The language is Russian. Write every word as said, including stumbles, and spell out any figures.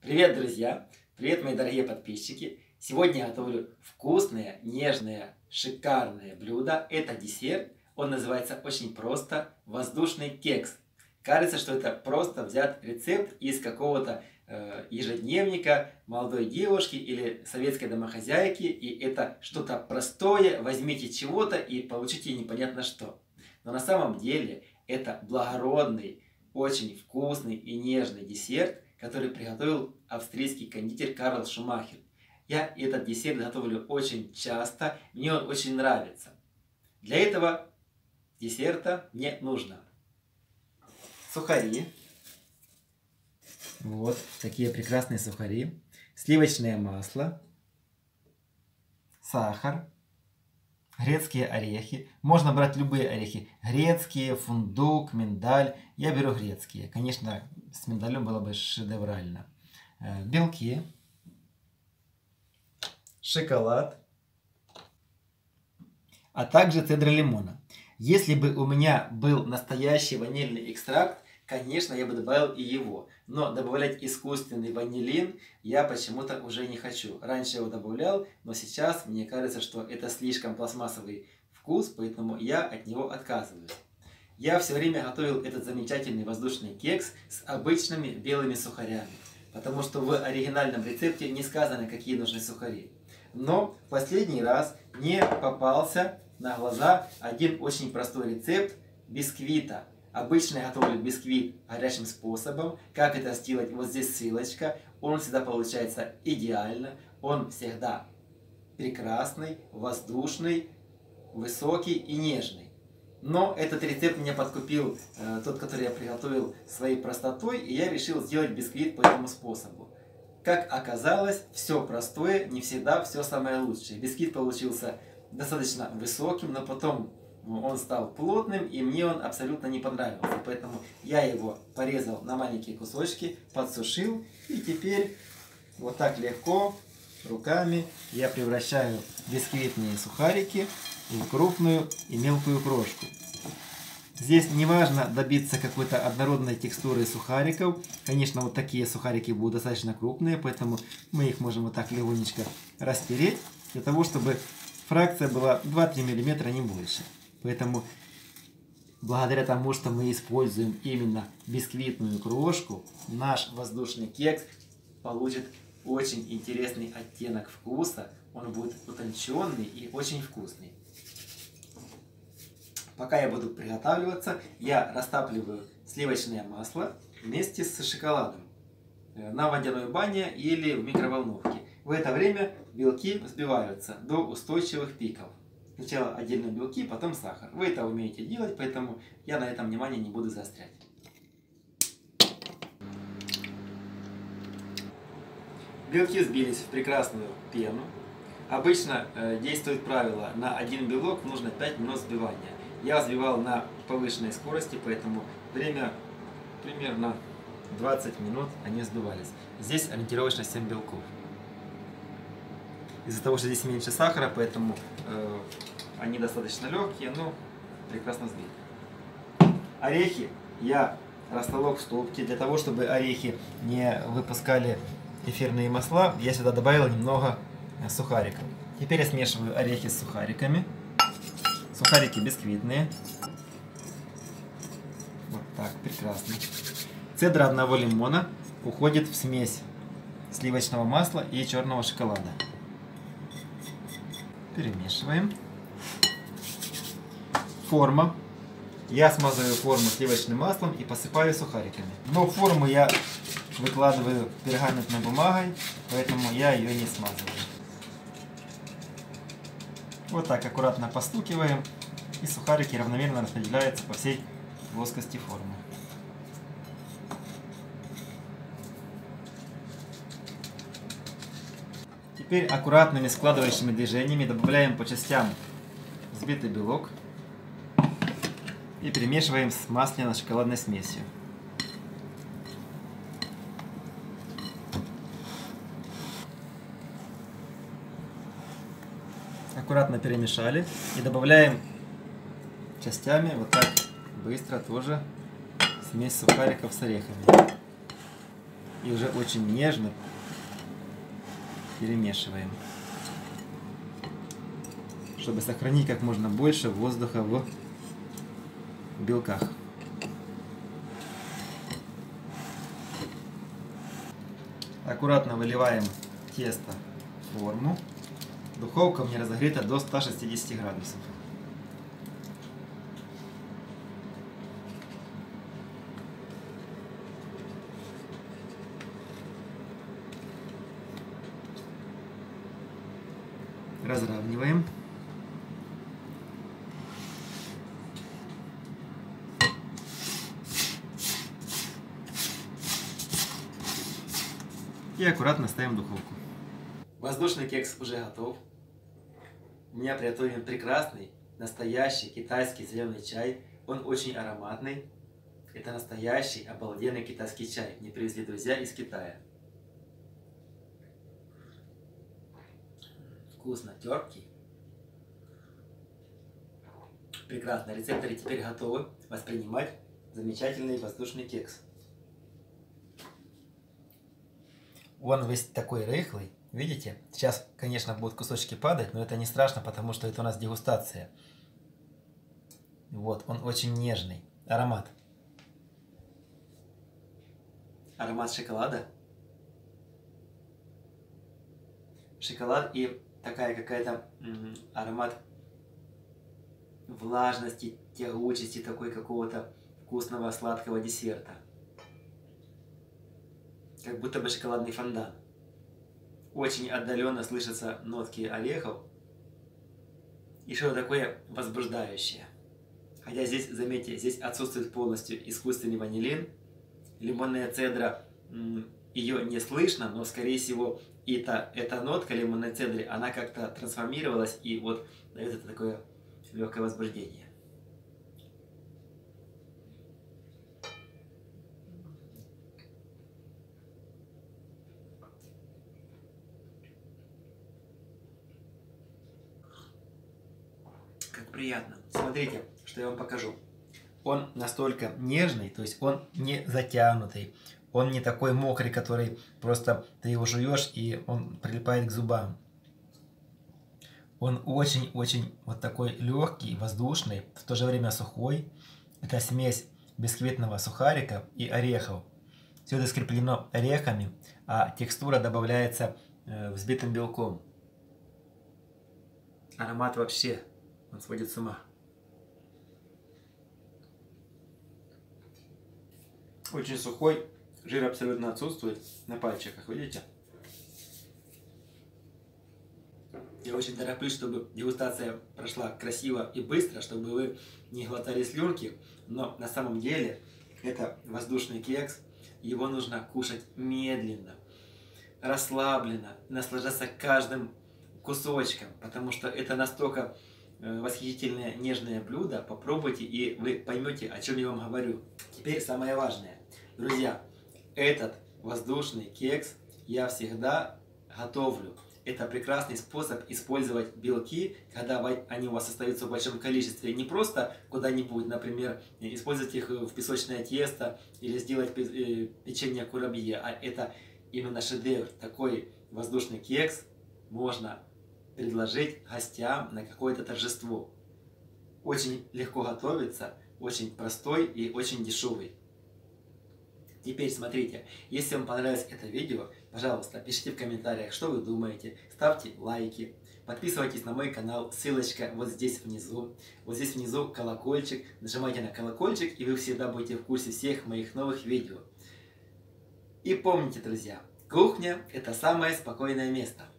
Привет, друзья! Привет, мои дорогие подписчики! Сегодня я готовлю вкусное, нежное, шикарное блюдо. Это десерт. Он называется очень просто воздушный кекс. Кажется, что это просто взят рецепт из какого-то э, ежедневника молодой девушки или советской домохозяйки. И это что-то простое. Возьмите чего-то и получите непонятно что. Но на самом деле это благородный, очень вкусный и нежный десерт, который приготовил австрийский кондитер Карл Шумахер. Я этот десерт готовлю очень часто, мне он очень нравится. Для этого десерта мне нужно сухари. Вот такие прекрасные сухари. Сливочное масло, сахар, грецкие орехи. Можно брать любые орехи. Грецкие, фундук, миндаль. Я беру грецкие. Конечно, с миндалем было бы шедеврально. Белки, шоколад, а также цедра лимона. Если бы у меня был настоящий ванильный экстракт, конечно, я бы добавил и его. Но добавлять искусственный ванилин я почему-то уже не хочу. Раньше я его добавлял, но сейчас мне кажется, что это слишком пластмассовый вкус, поэтому я от него отказываюсь. Я все время готовил этот замечательный воздушный кекс с обычными белыми сухарями, потому что в оригинальном рецепте не сказано, какие нужны сухари. Но в последний раз мне попался на глаза один очень простой рецепт бисквита. Обычно я готовлю бисквит горячим способом. Как это сделать? Вот здесь ссылочка. Он всегда получается идеально. Он всегда прекрасный, воздушный, высокий и нежный. Но этот рецепт меня подкупил э, тот, который я приготовил своей простотой, и я решил сделать бисквит по этому способу. Как оказалось, все простое, не всегда все самое лучшее. Бисквит получился достаточно высоким, но потом он стал плотным, и мне он абсолютно не понравился. Поэтому я его порезал на маленькие кусочки, подсушил, и теперь вот так легко руками я превращаю бисквитные сухарики в крупную и мелкую крошку. Здесь не важно добиться какой-то однородной текстуры сухариков. Конечно, вот такие сухарики будут достаточно крупные, поэтому мы их можем вот так легонечко растереть, для того, чтобы фракция была два-три миллиметра, не больше. Поэтому, благодаря тому, что мы используем именно бисквитную крошку, наш воздушный кекс получит очень интересный оттенок вкуса. Он будет утонченный и очень вкусный. Пока я буду приготавливаться, я растапливаю сливочное масло вместе с шоколадом на водяной бане или в микроволновке. В это время белки взбиваются до устойчивых пиков. Сначала отдельно белки, потом сахар. Вы это умеете делать, поэтому я на этом внимание не буду заострять. Белки взбились в прекрасную пену. Обычно э, действует правило: на один белок нужно пять минут взбивания. Я взбивал на повышенной скорости, поэтому время примерно двадцать минут они взбивались. Здесь ориентировочно семь белков. Из-за того, что здесь меньше сахара, поэтому э, они достаточно легкие, но прекрасно взбиты. Орехи я растолок в ступке. Для того, чтобы орехи не выпускали эфирные масла, я сюда добавил немного сухариков. Теперь я смешиваю орехи с сухариками. Сухарики бисквитные. Вот так, прекрасно. Цедра одного лимона уходит в смесь сливочного масла и черного шоколада. Перемешиваем. Форма. Я смазываю форму сливочным маслом и посыпаю сухариками. Но форму я выкладываю пергаментной бумагой, поэтому я ее не смазываю. Вот так аккуратно постукиваем, и сухарики равномерно распределяются по всей плоскости формы. Теперь аккуратными складывающими движениями добавляем по частям взбитый белок и перемешиваем с масляно-шоколадной смесью. Аккуратно перемешали и добавляем частями вот так быстро тоже смесь сухариков с орехами. И уже очень нежно перемешиваем, чтобы сохранить как можно больше воздуха в белках. Аккуратно выливаем тесто в форму. Духовка у меня разогрета до ста шестидесяти градусов. Разравниваем. И аккуратно ставим в духовку. Воздушный кекс уже готов. У меня приготовлен прекрасный, настоящий китайский зеленый чай. Он очень ароматный. Это настоящий, обалденный китайский чай. Мне привезли друзья из Китая. Вкусно, терпкий. Прекрасно. Рецепторы теперь готовы воспринимать замечательный воздушный кекс. Он весь такой рыхлый. Видите? Сейчас, конечно, будут кусочки падать, но это не страшно, потому что это у нас дегустация. Вот, он очень нежный. Аромат. Аромат шоколада. Шоколад и такая какая-то аромат влажности, тягучести, такой какого-то вкусного сладкого десерта. Как будто бы шоколадный фондан. Очень отдаленно слышатся нотки орехов. И что-то такое возбуждающее. Хотя здесь, заметьте, здесь отсутствует полностью искусственный ванилин. Лимонная цедра, ее не слышно, но скорее всего эта, эта нотка лимонной цедры, она как-то трансформировалась и вот дает это такое легкое возбуждение. Как приятно. Смотрите, что я вам покажу. Он настолько нежный, то есть он не затянутый, он не такой мокрый, который просто ты его жуешь и он прилипает к зубам. Он очень-очень вот такой легкий, воздушный, в то же время сухой. Это смесь бисквитного сухарика и орехов. Все это скреплено орехами, а текстура добавляется э, взбитым белком. Аромат вообще, он сводит с ума. Очень сухой, жир абсолютно отсутствует на пальчиках, видите? Я очень тороплюсь, чтобы дегустация прошла красиво и быстро, чтобы вы не глотали слюнки, но на самом деле это воздушный кекс, его нужно кушать медленно, расслабленно, наслаждаться каждым кусочком, потому что это настолько восхитительное нежное блюдо. Попробуйте и вы поймете, о чем я вам говорю. Теперь самое важное. Друзья, этот воздушный кекс я всегда готовлю. Это прекрасный способ использовать белки, когда они у вас остаются в большом количестве. Не просто куда-нибудь, например, использовать их в песочное тесто или сделать печенье курабье, а это именно шедевр. Такой воздушный кекс можно предложить гостям на какое-то торжество. Очень легко готовится, очень простой и очень дешевый. Теперь смотрите, если вам понравилось это видео, пожалуйста, пишите в комментариях, что вы думаете, ставьте лайки, подписывайтесь на мой канал, ссылочка вот здесь внизу, вот здесь внизу колокольчик, нажимайте на колокольчик, и вы всегда будете в курсе всех моих новых видео. И помните, друзья, кухня – это самое спокойное место.